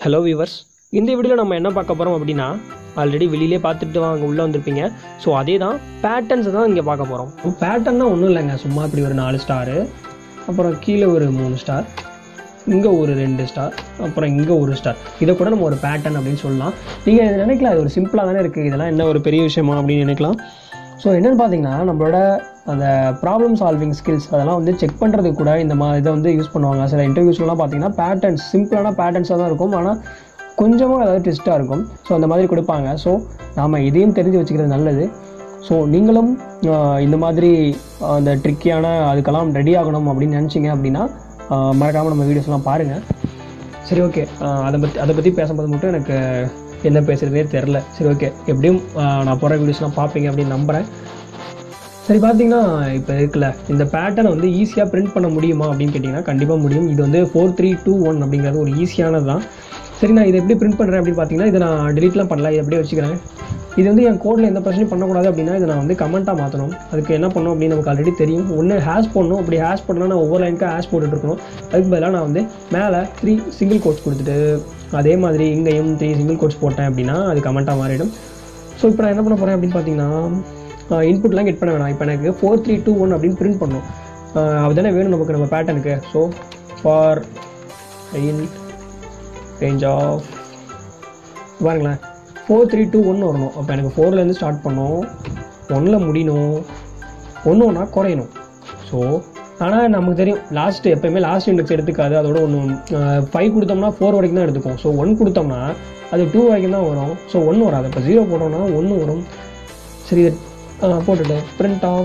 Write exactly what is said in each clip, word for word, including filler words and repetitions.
Hello viewers, இந்த வீடியோவில் நம்ம என்ன பார்க்க போகிறோம் அப்படின்னா, ஆல்ரெடி வெளியிலே பார்த்துட்டு வாங்க உள்ளே வந்திருப்பீங்க. ஸோ அதே தான் பேட்டர்ன்ஸை தான் இங்கே பார்க்க போகிறோம். பேட்டர்னா ஒன்றும் இல்லைங்க, சும்மா இப்படி ஒரு நாலு ஸ்டாரு, அப்புறம் கீழே ஒரு மூணு ஸ்டார், இங்கே ஒரு ரெண்டு ஸ்டார், அப்புறம் இங்கே ஒரு ஸ்டார். இதை கூட நம்ம ஒரு பேட்டர்ன் அப்படின்னு சொல்லலாம். நீங்கள் இதை நினைக்கலாம், அது ஒரு சிம்பிளாக தானே இருக்குது, இதெல்லாம் என்ன ஒரு பெரிய விஷயமா அப்படின்னு நினைக்கலாம். ஸோ என்னென்னு பார்த்தீங்கன்னா, நம்மளோட அந்த ப்ராப்ளம் சால்விங் ஸ்கில்ஸ் அதெல்லாம் வந்து செக் பண்ணுறதுக்கு கூட இந்த மாதிரி இதை வந்து யூஸ் பண்ணுவாங்க. சில இன்டர்வியூஸ்லாம் பார்த்தீங்கன்னா பேட்டர்ன்ஸ் சிம்பிளான பேட்டர்ன்ஸாக தான் இருக்கும், ஆனால் கொஞ்சமாக ஏதாவது ட்விஸ்ட்டாக இருக்கும். ஸோ அந்த மாதிரி கொடுப்பாங்க. ஸோ நாம் இதையும் தெரிஞ்சு வச்சுக்கிறது நல்லது. ஸோ நீங்களும் இந்த மாதிரி அந்த ட்ரிக்கியான அதுக்கெல்லாம் ரெடி ஆகணும் அப்படின்னு நினச்சிங்க அப்படின்னா மறக்காமல் நம்ம வீடியோஸ்லாம் பாருங்கள். சரி, ஓகே. அதை பற்றி அதை பற்றி பேசும்போது மட்டும் எனக்கு என்ன பேசுகிறதே தெரில. சரி, ஓகே. எப்படியும் நான் போகிற வீடியோஸ்லாம் பார்ப்பீங்க அப்படின்னு நம்புகிறேன். சரி, பார்த்தீங்கன்னா இப்போ இருக்குல்ல, இந்த பேட்டர்னை வந்து ஈஸியாக பிரிண்ட் பண்ண முடியுமா அப்படின்னு கேட்டிங்கன்னா கண்டிப்பாக முடியும். இது வந்து ஃபோர் த்ரீ டூ ஒன் அப்படிங்கிறது ஒரு ஈஸியானது தான். சரி, நான் இதை எப்படி பிரிண்ட் பண்ணுறேன் அப்படின்னு பார்த்தீங்கன்னா, இதை நான் டிலீட்லாம் பண்ணல, இதை அப்படியே வச்சுக்கிறேன். இது வந்து என் கோடில் எந்த பிரச்சனையும் பண்ணக்கூடாது அப்படின்னா இதை நான் வந்து கமெண்ட்டாக மாற்றணும். அதுக்கு என்ன பண்ணணும் அப்படின்னு நமக்கு ஆல்ரெடி தெரியும். ஒன்று ஹேஷ் போடணும். அப்படி ஹேஷ் பண்ணலாம் நான் ஒவ்வொரு லைனுக்காக ஹேஷ் போட்டுட்ருக்கணும். அதுக்கு பதிலாக நான் வந்து மேலே த்ரீ சிங்கிள் கோட்ஸ் கொடுத்துட்டு அதே மாதிரி இங்கேயும் த்ரீ சிங்கிள் கோட்ஸ் போட்டேன் அப்படின்னா அது கமெண்ட்டாக மாறிடும். ஸோ இப்போ நான் என்ன பண்ண போகிறேன் அப்படின்னு பார்த்தீங்கன்னா, இன்புட்லாம் கெட் பண்ண வேணாம். இப்போ எனக்கு ஃபோர் த்ரீ டூ ஒன் அப்படின்னு பிரிண்ட் பண்ணணும். அதுதானே வேணும் நமக்கு நம்ம பேட்டர்னுக்கு. So for in range of பாருங்களேன், ஃபோர் த்ரீ டூ ஒன்று வரணும். அப்போ எனக்கு ஃபோர்லேருந்து ஸ்டார்ட் பண்ணோம், ஒன்றில் முடியணும், ஒன்று ஒன்றா குறையணும். ஸோ ஆனால் நமக்கு தெரியும் லாஸ்ட்டு எப்போயுமே லாஸ்ட் இண்டெக்ஸ் எடுத்துக்காது. அதோட ஒன்று ஃபைவ் கொடுத்தோம்னா ஃபோர் வரைக்கும் தான் எடுத்துக்கும். ஸோ ஒன் கொடுத்தோம்னா அது டூ வரைக்கும் தான் வரும். ஸோ ஒன்று வராது. இப்போ ஜீரோ போட்டோம்னா ஒன்று வரும். சரி, போட்டுட்டு பிரிண்ட் ஆஃப்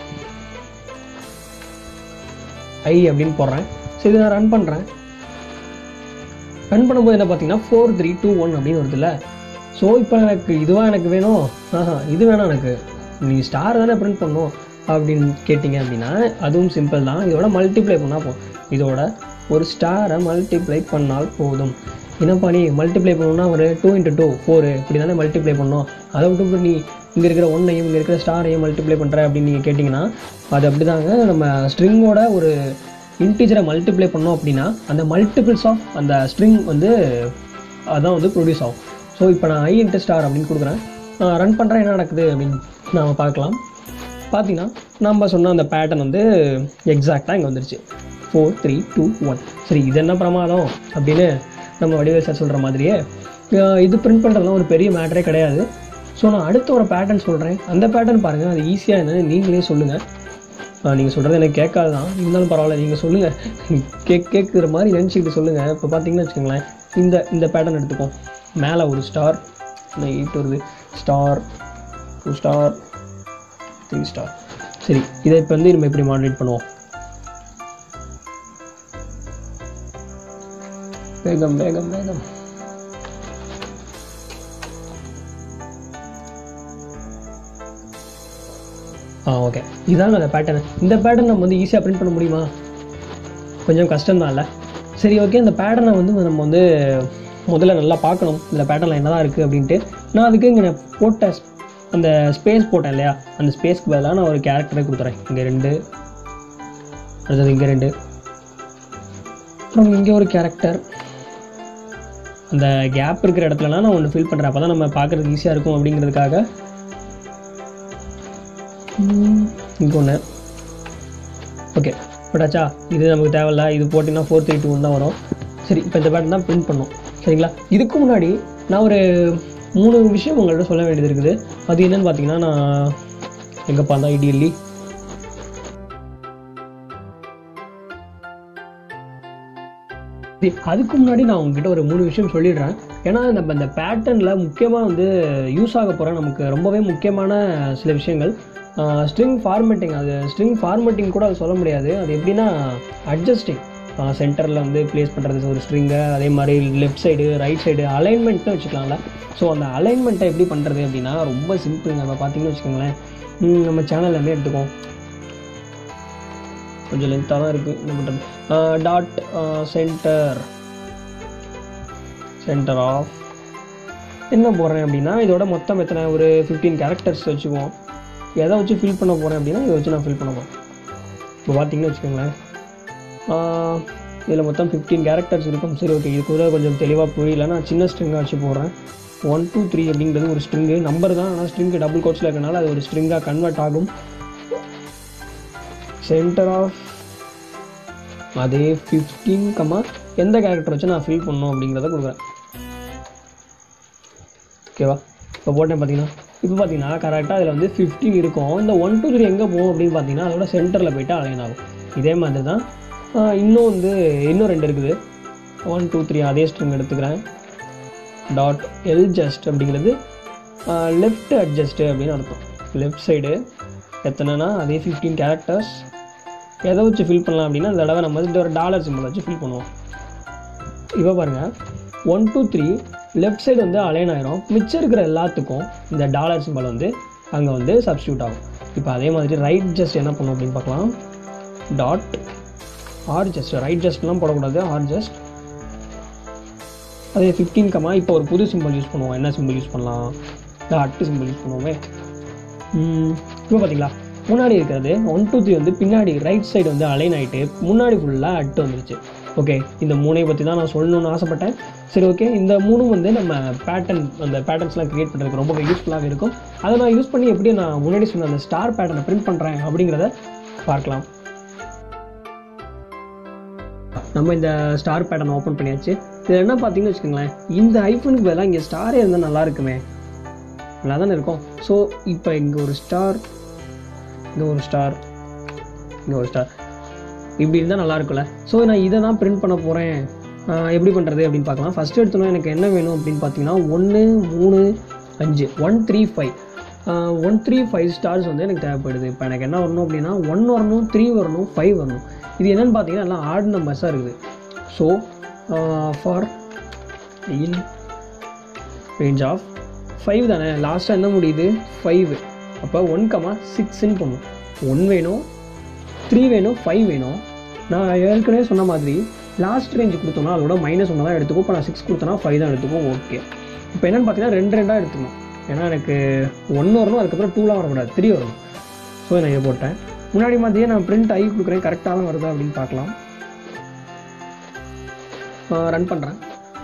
ஐ அப்படின்னு போடுறேன். சரி, இதை நான் ரன் பண்ணுறேன். ரன் பண்ணும்போது என்ன பார்த்தீங்கன்னா ஃபோர் த்ரீ டூ ஒன் அப்படின்னு வருதுல்ல. ஸோ இப்போ எனக்கு இதுவாக எனக்கு வேணும், ஆஹா இது வேணாம், எனக்கு நீ ஸ்டார் தானே பிரிண்ட் பண்ணணும் அப்படின்னு கேட்டிங்க அப்படின்னா அதுவும் சிம்பிள் தான். இதோட மல்டிப்ளை பண்ணால் போதும். இதோட ஒரு ஸ்டாரை மல்டிப்ளை பண்ணால் போதும். என்னப்பா நீ மல்டிப்ளை பண்ணணும்னா ஒரு டூ இன்ட்டு டூ ஃபோரு இப்படி தானே மல்டிப்ளை பண்ணணும், அதை விட்டு நீ இங்கே இருக்கிற ஒன்றையும் இங்கே இருக்கிற ஸ்டாரையும் மல்டிப்ளை பண்ணுற அப்படின்னு நீங்கள் கேட்டிங்கன்னா அது அப்படி தாங்க. நம்ம ஸ்ட்ரிங்கோட ஒரு இன்டிஜரை மல்டிப்ளை பண்ணோம் அப்படின்னா அந்த மல்டிபிள்ஸ் ஆஃப் அந்த ஸ்ட்ரிங் வந்து அதான் வந்து ப்ரொடியூஸ் ஆகும். ஸோ இப்போ நான் ஐ இன்ட்டு ஸ்டார் அப்படின்னு கொடுக்குறேன், ரன் பண்ணுறேன். என்ன நடக்குது அப்படின்னு நாம் பார்க்கலாம். பார்த்தீங்கன்னா நம்ம சொன்ன அந்த பேட்டர்ன் வந்து எக்ஸாக்டாக இங்கே வந்துருச்சு, ஃபோர் த்ரீ டூ ஒன். சரி, இது என்ன பிரமாதம் அப்படின்னு நம்ம வடிவேல் சார் சொல்கிற மாதிரியே இது பிரிண்ட் பண்ணுறதுலாம் ஒரு பெரிய மேட்டரே கிடையாது. ஸோ நான் அடுத்த ஒரு பேட்டர்ன் சொல்கிறேன். அந்த பேட்டர்ன் பாருங்கள், அது ஈஸியாக என்னன்னு நீங்களே சொல்லுங்கள். நீங்கள் சொல்கிறது எனக்கு கேட்காது தான், இருந்தாலும் பரவாயில்ல, நீங்கள் சொல்லுங்கள். கேக் கேட்குற மாதிரி நினச்சிக்கிட்டு சொல்லுங்கள். இப்போ பார்த்தீங்கன்னு வச்சுக்கோங்களேன், இந்த இந்த பேட்டர்ன் எடுத்துப்போம். மேலே ஒரு ஸ்டார், எயிட் வருது, star, two star, three star. சரி, இதை இப்போ வந்து நம்ம எப்படி மாடரேட் பண்ணுவோம். வேகம் வேகம் வேகம். ஆ ஓகே, இதாங்க அந்த பேட்டர்ன். இந்த பேட்டர்ன் நம்ம வந்து ஈஸியாக பிரிண்ட் பண்ண முடியுமா? கொஞ்சம் கஷ்டம்தான் இல்லை? சரி, ஓகே. இந்த பேட்டர்னை வந்து நம்ம வந்து முதல்ல நல்லா பார்க்கணும், இந்த பேட்டர்னில் என்ன தான் இருக்குது அப்படின்ட்டு. நான் அதுக்கு இங்கே நான் போட்ட அந்த ஸ்பேஸ் போட்டேன் இல்லையா, அந்த ஸ்பேஸ்க்கு பதிலாக நான் ஒரு கேரக்டரை கொடுத்துறேன். இங்கே ரெண்டு, அடுத்தது இங்கே ரெண்டு, அப்புறம் இங்கே ஒரு கேரக்டர். அந்த கேப் இருக்கிற இடத்துலலாம் நான் ஒன்று ஃபில் பண்ணுறேன், அப்போ தான் நம்ம பார்க்குறதுக்கு ஈஸியாக இருக்கும் அப்படிங்கிறதுக்காக. இங்கே ஒன்று. ஓகே, போட்டாச்சா? இது நமக்கு தேவையில்ல. இது போட்டிங்கன்னா ஃபோர் த்ரீ டூ ஒன் தான் வரும். சரி, இப்போ இந்த பேட்டர்ன் தான் பிரிண்ட் பண்ணோம். சரிங்களா? இதுக்கு முன்னாடி நான் ஒரு மூணு விஷயம் உங்கள்கிட்ட சொல்ல வேண்டியது இருக்குது. அது என்னென்னு பார்த்தீங்கன்னா, நான் எங்கே பார்த்தா ஐடியல்லி அதுக்கு முன்னாடி நான் உங்ககிட்ட ஒரு மூணு விஷயம் சொல்லிடுறேன். ஏன்னா நம்ம இந்த பேட்டர்னில் முக்கியமாக வந்து யூஸ் ஆக போகிற நமக்கு ரொம்பவே முக்கியமான சில விஷயங்கள். String formatting. அது ஸ்ட்ரிங் ஃபார்மேட்டிங் கூட அது சொல்ல முடியாது. அது எப்படின்னா அட்ஜஸ்டிங், சென்டரில் வந்து ப்ளேஸ் பண்ணுறது ஒரு ஸ்ட்ரிங்கை, அதே மாதிரி லெஃப்ட் சைடு ரைட் சைடு அலைன்மெண்ட்னு வச்சுக்கலாம்ல. ஸோ அந்த அலைன்மெண்ட்டை எப்படி பண்ணுறது அப்படின்னா ரொம்ப சிம்பிள். நம்ம பார்த்தீங்கன்னு வச்சுக்கோங்களேன், நம்ம சேனல் எல்லாமே எடுத்துக்கோம், கொஞ்சம் லென்த்தாக தான் இருக்குது. என்ன பண்ணுறது, டாட் சென்டர் சென்டர் ஆஃப் என்ன போடுறேன் அப்படின்னா இதோட மொத்தம் எத்தனை, ஒரு ஃபிஃப்டீன் கேரக்டர்ஸ் வச்சுக்குவோம். எதை வச்சு ஃபில் பண்ண போகிறேன் அப்படின்னா இதை வச்சு நான் ஃபில் பண்ண போகிறேன். இப்போ பார்த்தீங்கன்னு வச்சுக்கோங்களேன், இதில் மொத்தம் ஃபிஃப்டீன் கேரக்டர்ஸ் இருக்கும். சரி ஓகே, இது கூட கொஞ்சம் தெளிவாக புரியல, நான் சின்ன ஸ்ட்ரிங்காக வச்சு போடுறேன். ஒன் டூ த்ரீ அப்படிங்கிறது ஒரு ஸ்ட்ரிங்கு நம்பர் தான், ஆனால் ஸ்ட்ரிங்கு டபுள் கோட்ஸில் இருக்கனால அது ஒரு ஸ்ட்ரிங்காக கன்வெர்ட் ஆகும். சென்டர் ஆஃப் அதே ஃபிஃப்டீன் கமா எந்த கேரக்டர் வச்சு நான் ஃபில் பண்ணணும் அப்படிங்கிறத கொடுக்குறேன். ஓகேவா, இப்போ போட்டேன் பார்த்தீங்கன்னா இப்போ பார்த்தீங்கன்னா கரெக்டாக அதில் வந்து ஃபிஃப்டீன் இருக்கும். இந்த ஒன் டூ த்ரீ எங்கே போகும் அப்படின்னு பார்த்தீங்கன்னா அதோட சென்டரில் போய்ட்டு அலைன் ஆகும். இதே மாதிரி தான் இன்னும் வந்து இன்னும் ரெண்டு இருக்குது. ஒன் டூ த்ரீ அதே ஸ்ட்ரிங் எடுத்துக்கிறேன். டாட் எல் ஜஸ்ட் அப்படிங்கிறது லெஃப்ட் அட்ஜஸ்ட்டு அப்படின்னு அர்த்தம். லெஃப்ட் சைடு எத்தனைனா அதே ஃபிஃப்டீன் கேரக்டர்ஸ். எதை வச்சு ஃபில் பண்ணலாம் அப்படின்னா இந்த தடவை நம்ம இந்த ஒரு டாலர் சிம்பிள் வச்சு ஃபில் பண்ணுவோம். இப்போ பாருங்கள், one two three left side வந்து அலைன் ஆயிரும். மிச்சம் இருக்கிற எல்லாத்துக்கும் இந்த டாலர் சிம்பிள் வந்து அங்கே வந்து சப்ஸ்டியூட் ஆகும். இப்போ அதே மாதிரி ரைட் ஜஸ்ட் என்ன பண்ணும் அப்படின்னு பார்க்கலாம். டாட் ஆர் ஜஸ்ட், ரைட் ஜஸ்ட்லாம் போடக்கூடாது, ஆர் ஜஸ்ட் அதே ஃபிஃப்டீன் கமா இப்போ ஒரு புது சிம்பிள் யூஸ் பண்ணுவோம். என்ன சிம்பிள் யூஸ் பண்ணலாம்? டாட் சிம்பிள் யூஸ் பண்ணுவோமே. இப்போ பார்த்தீங்களா, முன்னாடி இருக்கிறது ஒன் டூ த்ரீ வந்து பின்னாடி ரைட் சைடு வந்து அலைன் ஆகிட்டு முன்னாடி ஃபுல்லாக அட்டு வந்துருச்சு. ஓகே, இந்த மூணை பற்றி தான் நான் சொல்லணும்னு ஆசைப்பட்டேன். சரி ஓகே, இந்த மூணும் வந்து நம்ம பேட்டர்ன் அந்த பேட்டர்ன்ஸ்லாம் க்ரியேட் பண்ணுறதுக்கு ரொம்ப யூஸ்ஃபுல்லாக இருக்கும். அதை நான் யூஸ் பண்ணி எப்படி நான் முன்னாடி சொன்ன அந்த ஸ்டார் பேட்டர்னை பிரிண்ட் பண்ணுறேன் அப்படிங்கிறத பார்க்கலாம். நம்ம இந்த ஸ்டார் பேட்டர்ன் ஓப்பன் பண்ணியாச்சு. இதில் என்ன பார்த்தீங்கன்னு வச்சுக்கோங்களேன், இந்த ஐஃபோனுக்கு பதிலாக இங்கே ஸ்டாரே இருந்தால் நல்லா இருக்குமே, நல்லா தானே இருக்கும். ஸோ இப்போ இங்கே ஒரு ஸ்டார், இங்கே ஒரு ஸ்டார், இங்கே ஒரு ஸ்டார், இப்படி இருந்தால் நல்லா இருக்கும்ல. ஸோ நான் இதை தான் பிரிண்ட் பண்ண போகிறேன். எப்படி பண்ணுறது அப்படின்னு பார்க்கலாம். ஃபஸ்ட்டு எடுத்தோன்னா எனக்கு என்ன வேணும் அப்படின்னு பார்த்தீங்கன்னா ஒன்று மூணு அஞ்சு one three five one three five stars வந்து எனக்கு தேவைப்படுது. இப்போ எனக்கு என்ன வரணும் அப்படின்னா ஒன் வரணும், த்ரீ வரணும், ஃபைவ் வரணும். இது என்னென்னு பார்த்தீங்கன்னா எல்லாம் ஆட் நம்பர்ஸாக இருக்குது. So for in range of five தானே, லாஸ்ட்டாக என்ன முடியுது ஃபைவ். அப்போ ஒன் கமா சிக்ஸ்ன்னு பண்ணும். ஒன் வேணும், த்ரீ வேணும், ஃபைவ் வேணும். நான் ஏற்கனவே சொன்ன மாதிரி லாஸ்ட் ரேஞ்சு கொடுத்தோம்னா அதோட மைனஸ் ஒன்று தான் எடுத்துக்கும். இப்போ நான் சிக்ஸ் கொடுத்தோன்னா ஃபைவ் தான் எடுத்துக்கும். ஓகே, இப்போ என்னென்னு பார்த்தீங்கன்னா ரெண்டு ரெண்டாக எடுத்துக்கணும். ஏன்னா எனக்கு ஒன்று வரணும், அதுக்கப்புறம் டூலாம் வரக்கூடாது, த்ரீ வரணும். ஸோ நான் இதை போட்டேன். முன்னாடி மாதிரியே நான் பிரிண்ட் ஆகி கொடுக்குறேன், கரெக்டாக தான் வருதா அப்படின்னு பார்க்கலாம். ரன் பண்ணுறேன்.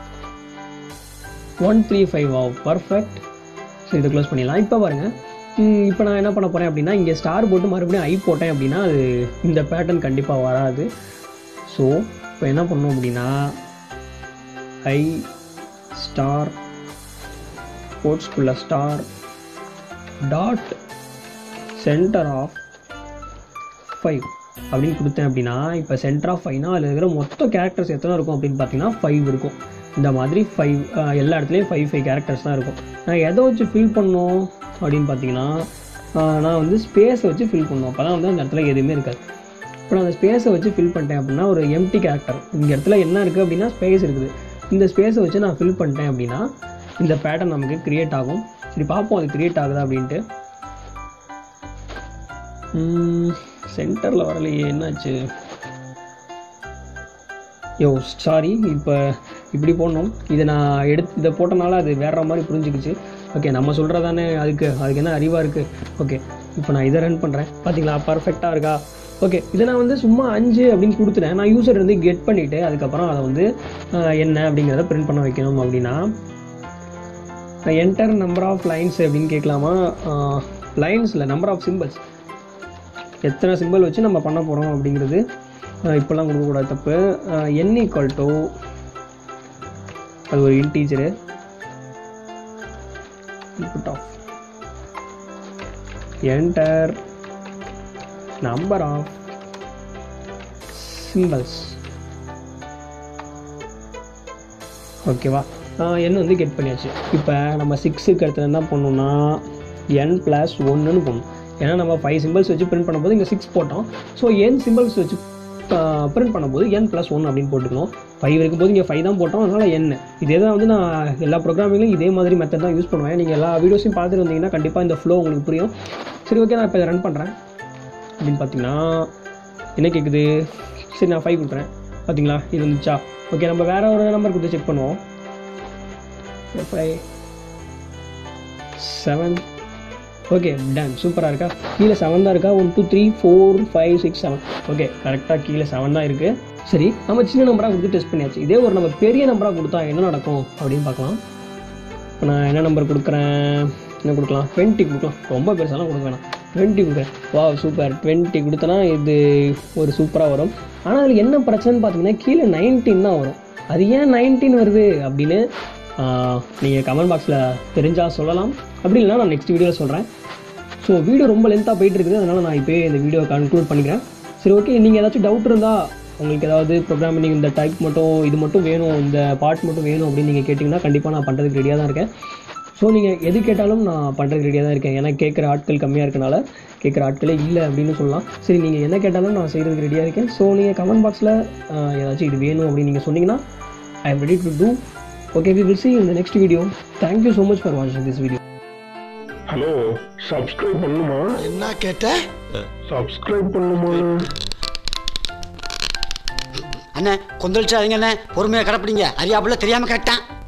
ஒன் த்ரீ ஃபைவ் ஆகும், பர்ஃபெக்ட். ஸோ இதை க்ளோஸ் பண்ணிடலாம். இப்போ பாருங்கள், இப்போ நான் என்ன பண்ண போகிறேன் அப்படின்னா இங்கே ஸ்டார் போட்டு மறுபடியும் ஐ போட்டேன் அப்படின்னா அது இந்த பேட்டர்ன் கண்டிப்பாக வராது. ஸோ இப்போ என்ன பண்ணணும் அப்படின்னா ஐ ஸ்டார் கோட்ஸ்குள்ள star dot center of five அப்படின்னு கொடுத்தேன் அப்படின்னா இப்போ சென்டர் ஆஃப் ஃபைவ்னா அதில் இருக்கிற மொத்த கேரக்டர்ஸ் எத்தனை இருக்கும் அப்படின்னு பார்த்தீங்கன்னா ஃபைவ் இருக்கும். இந்த மாதிரி ஃபைவ் எல்லா இடத்துலையும் ஃபைவ் ஃபைவ் கேரக்டர்ஸ் தான் இருக்கும். நான் எதை வச்சு ஃபில் பண்ணணும் அப்படின்னு பார்த்தீங்கன்னா நான் வந்து ஸ்பேஸை வச்சு ஃபில் பண்ணுவோம். அப்போ தான் வந்து அந்த இடத்துல எதுவுமே இருக்காது. இப்போ நான் அந்த ஸ்பேஸை வச்சு ஃபில் பண்ணிட்டேன் அப்படின்னா ஒரு எம்டி கேரக்டர், இந்த இடத்துல என்ன இருக்குது அப்படின்னா ஸ்பேஸ் இருக்குது. இந்த ஸ்பேஸை வச்சு நான் ஃபில் பண்ணிட்டேன் அப்படின்னா இந்த பேட்டர்ன் நமக்கு க்ரியேட் ஆகும். சரி பார்ப்போம் அது க்ரியேட் ஆகுதா அப்படின்ட்டு. சென்டரில் வரலையே, என்னாச்சு? யோ சாரி, இப்போ இப்படி போடணும். இதை நான் எடுத்து இதை போட்டனால அது வேறு மாதிரி புரிஞ்சுக்கிச்சு. ஓகே, நம்ம சொல்கிறதானே அதுக்கு அதுக்கு என்ன அறிவாக இருக்குது. ஓகே, இப்போ நான் இதை ரன் பண்ணுறேன். பார்த்தீங்களா பர்ஃபெக்டாக இருக்கா? ஓகே, இதை நான் வந்து சும்மா அஞ்சு அப்படின்னு கொடுத்துட்டேன். நான் யூசர் வந்து கெட் பண்ணிவிட்டு அதுக்கப்புறம் அதை வந்து என்ன அப்படிங்கிறத பிரிண்ட் பண்ண வைக்கணும். அப்படின்னா என்டர் நம்பர் ஆஃப் லைன்ஸ் அப்படின்னு கேட்கலாமா? லைன்ஸில் நம்பர் ஆஃப் சிம்பிள்ஸ், எத்தனை சிம்பிள் வச்சு நம்ம பண்ண போகிறோம் அப்படிங்கிறது இப்போல்லாம் கொடுக்கக்கூடாது, தப்பு. என் ஈக்குவல் டு அது ஒரு integer input of enter number of symbols. ஓகேவா, n வந்து கெட் பண்ணியாச்சு. இப்போ நம்ம சிக்ஸுக்கு அடுத்து என்ன பண்ணணும்னா n ப்ளஸ் ஒன்றுன்னு போடணும். ஏன்னா நம்ம ஃபைவ் சிம்பிள்ஸ் வச்சு பிரிண்ட் பண்ணும்போது இங்கே சிக்ஸ் போட்டோம். ஸோ n சிம்பிள்ஸ் வச்சு பிரிண்ட் பண்ணும்போது n ப்ளஸ் ஒன் அப்படின்னு போட்டுக்கணும். ஃபைவ் இருக்கும்போது இங்கே ஃபைவ் தான் போட்டோம், அதனால் n. இதே தான் வந்து நான் எல்லா ப்ரோக்ராமிங்லையும் இதே மாதிரி மெத்தட் தான் யூஸ் பண்ணுவேன். நீங்கள் எல்லா வீடியோஸையும் பார்த்துட்டு வந்தீங்கன்னா கண்டிப்பாக இந்த ஃப்ளோ உங்களுக்கு புரியும். சரி ஓகே, நான் இப்போ இதை ரன் பண்ணுறேன். அப்படின்னு பார்த்தீங்கன்னா என்ன கேட்குது? சரி நான் ஃபைவ் கொடுக்குறேன். பார்த்தீங்களா இது வந்துச்சா? ஓகே, நம்ம வேறு ஒரு நம்பர் கொடுத்து செக் பண்ணுவோம். ஃபைவ் செவன் ஓகே டன், சூப்பராக இருக்கா? கீழே செவன் தான் இருக்கா? One two three four five six seven. Okay, கரெக்டாக கீழே செவன் தான் இருக்குது. சரி, நம்ம சின்ன நம்பராக கொடுத்து டெஸ்ட் பண்ணியாச்சு. இதே ஒரு நம்ம பெரிய நம்பராக கொடுத்தா என்ன நடக்கும் அப்படின்னு பார்க்கலாம். இப்போ நான் என்ன நம்பர் கொடுக்குறேன், என்ன கொடுக்கலாம், டுவெண்ட்டி கொடுக்கலாம். ரொம்ப பெருசாலாம் கொடுக்க வேணாம், டுவெண்ட்டி கொடுக்குறேன். வா சூப்பர், டுவெண்ட்டி கொடுத்தனா இது ஒரு சூப்பராக வரும். ஆனால் அதில் என்ன பிரச்சனைன்னு பார்த்தீங்கன்னா கீழே நைன்டீன் தான் வரும். அது ஏன் நைன்டீன் வருது அப்படின்னு நீங்கள் கமெண்ட் பாக்ஸில் தெரிஞ்சால் சொல்லலாம். அப்படி இல்லைனா நான் நெக்ஸ்ட் வீடியோவில் சொல்கிறேன். ஸோ வீடியோ ரொம்ப லென்த்தாக போயிட்டு இருக்குது, அதனால் நான் இப்போயே இந்த வீடியோ கன்க்ளூட் பண்ணிக்கிறேன். சரி, ஓகே. நீங்கள் ஏதாச்சும் டவுட் இருந்தால், உங்களுக்கு ஏதாவது ப்ரோக்ராமிங் இந்த டைப் மட்டும் இது மட்டும் வேணும், இந்த பார்ட் மட்டும் வேணும் அப்படின்னு நீங்கள் கேட்டிங்கன்னா கண்டிப்பாக நான் பண்ணுறதுக்கு ரெடியாக தான் இருக்கேன். ஸோ நீங்கள் எது கேட்டாலும் நான் பண்ணுறதுக்கு ரெடியாக தான் இருக்கேன். ஏன்னா கேட்குற ஆட்கள் கம்மியாக இருக்கனால கேட்குற ஆட்களே இல்லை அப்படின்னு சொல்லலாம். சரி, நீங்கள் என்ன கேட்டாலும் நான் செய்கிறதுக்கு ரெடியாக இருக்கேன். ஸோ நீங்கள் கமெண்ட் பாக்ஸில் ஏதாச்சும் இது வேணும் அப்படின்னு நீங்கள் சொன்னீங்கன்னா I am ready to do. Okay, we will see you in the next video. Thank you so much for watching this video. Hello, subscribe பண்ணுமா? என்ன கேட்ட? சப்ஸ்கிரைப் பண்ணுமா? அண்ணே கொந்தளிச்சாதீங்க அண்ணே, பொறுமையாக கடைப்பிடிங்க. அறியாப்புல தெரியாமல் கேட்டேன்.